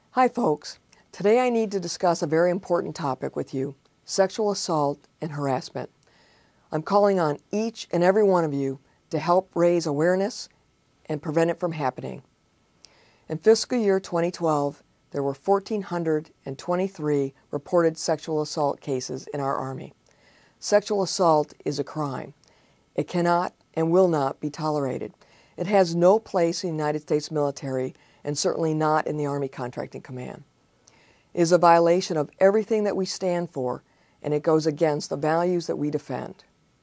Hi folks, today I need to discuss a very important topic with you, sexual assault and harassment. I'm calling on each and every one of you to help raise awareness and prevent it from happening. In fiscal year 2012, there were 1,423 reported sexual assault cases in our Army. Sexual assault is a crime. It cannot and will not be tolerated. It has no place in the United States military and certainly not in the Army Contracting Command. It is a violation of everything that we stand for, and it goes against the values that we defend.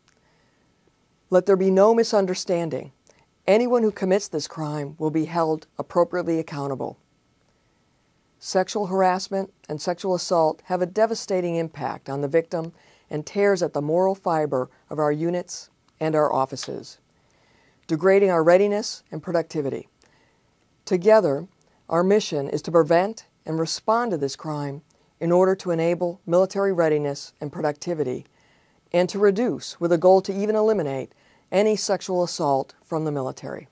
Let there be no misunderstanding. Anyone who commits this crime will be held appropriately accountable. Sexual harassment and sexual assault have a devastating impact on the victim and tears at the moral fiber of our units and our offices, degrading our readiness and productivity. Together, our mission is to prevent and respond to this crime in order to enable military readiness and productivity, and to reduce, with a goal to even eliminate, any sexual assault from the military.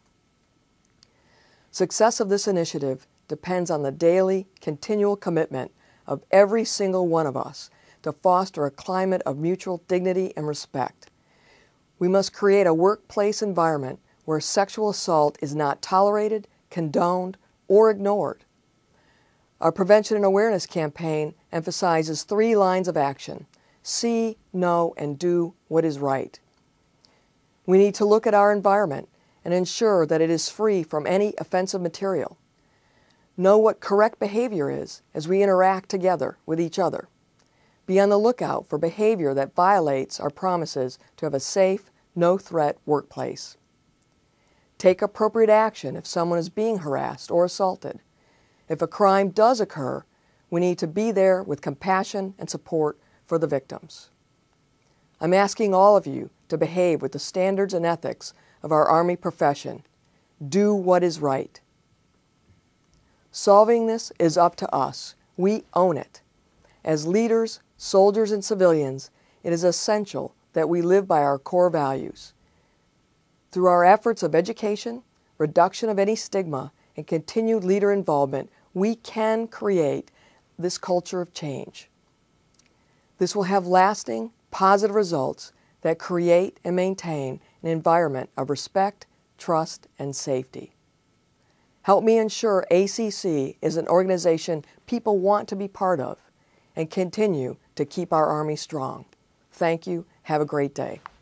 Success of this initiative depends on the daily, continual commitment of every single one of us to foster a climate of mutual dignity and respect. We must create a workplace environment where sexual assault is not tolerated, condoned, or ignored. Our prevention and awareness campaign emphasizes 3 lines of action: see, know, and do what is right. We need to look at our environment and ensure that it is free from any offensive material. Know what correct behavior is as we interact together with each other. Be on the lookout for behavior that violates our promises to have a safe, no-threat workplace. Take appropriate action if someone is being harassed or assaulted. If a crime does occur, we need to be there with compassion and support for the victims. I'm asking all of you to behave with the standards and ethics of our Army profession. Do what is right. Solving this is up to us. We own it. As leaders, soldiers, and civilians, it is essential that we live by our core values. Through our efforts of education, reduction of any stigma, and continued leader involvement, we can create this culture of change. This will have lasting, positive results that create and maintain an environment of respect, trust, and safety. Help me ensure ACC is an organization people want to be part of and continue to keep our Army strong. Thank you. Have a great day.